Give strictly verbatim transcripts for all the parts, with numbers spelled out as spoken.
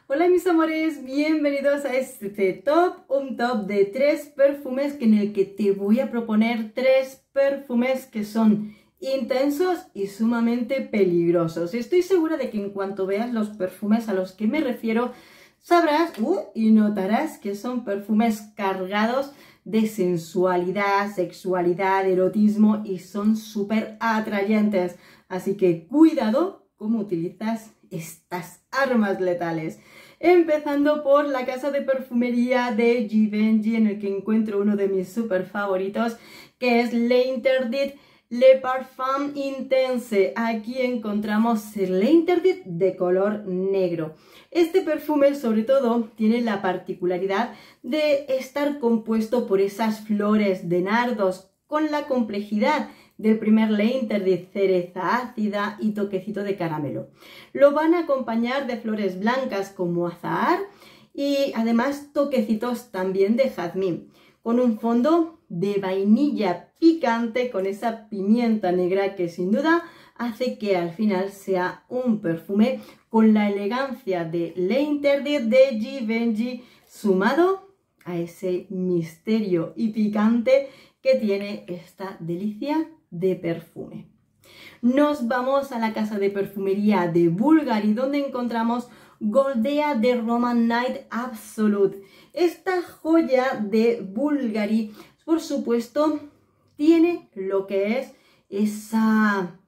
Hola mis amores, bienvenidos a este top, un top de tres perfumes en el que te voy a proponer tres perfumes que son intensos y sumamente peligrosos. Estoy segura de que en cuanto veas los perfumes a los que me refiero, sabrás uh, y notarás que son perfumes cargados de sensualidad, sexualidad, erotismo y son súper atrayentes. Así que cuidado cómo utilizas estas armas letales. Empezando por la casa de perfumería de Givenchy, en el que encuentro uno de mis super favoritos, que es L'Interdit Le Parfum Intense. Aquí encontramos el L'Interdit de color negro. Este perfume sobre todo tiene la particularidad de estar compuesto por esas flores de nardos con la complejidad del primer L'Interdit, cereza ácida y toquecito de caramelo. Lo van a acompañar de flores blancas como azahar y además toquecitos también de jazmín, con un fondo de vainilla picante con esa pimienta negra que sin duda hace que al final sea un perfume con la elegancia de L'Interdit de Givenchy sumado a ese misterio y picante que tiene esta delicia de perfume. Nos vamos a la casa de perfumería de Bulgari, donde encontramos Goldea de Roman Night Absolute. Esta joya de Bulgari, por supuesto, tiene lo que es esa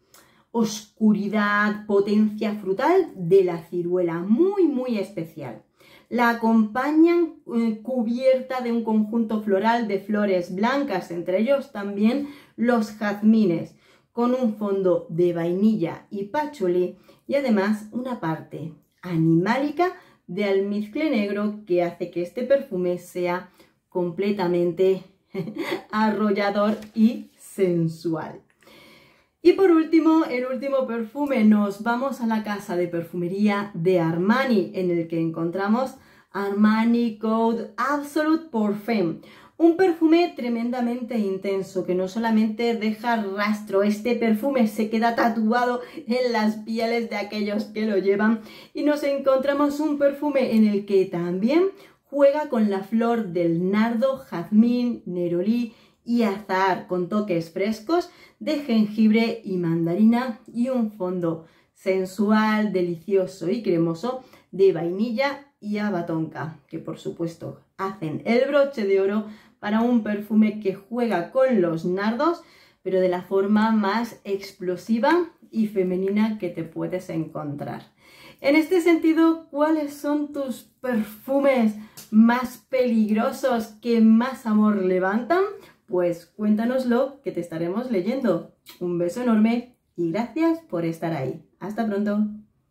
oscuridad, potencia frutal de la ciruela, muy muy especial. La acompañan eh, cubierta de un conjunto floral de flores blancas, entre ellos también los jazmines, con un fondo de vainilla y pachulí y además una parte animálica de almizcle negro que hace que este perfume sea completamente arrollador y sensual. Y por último, el último perfume, nos vamos a la casa de perfumería de Armani, en el que encontramos Armani Code Absolute Parfum. Un perfume tremendamente intenso que no solamente deja rastro, este perfume se queda tatuado en las pieles de aquellos que lo llevan. Y nos encontramos un perfume en el que también juega con la flor del nardo, jazmín, nerolí y azahar, con toques frescos de jengibre y mandarina y un fondo sensual, delicioso y cremoso de vainilla y abatonca, que por supuesto hacen el broche de oro para un perfume que juega con los nardos, pero de la forma más explosiva y femenina que te puedes encontrar. En este sentido, ¿cuáles son tus perfumes más peligrosos que más amor levantan? Pues cuéntanoslo, que te estaremos leyendo. Un beso enorme y gracias por estar ahí. Hasta pronto.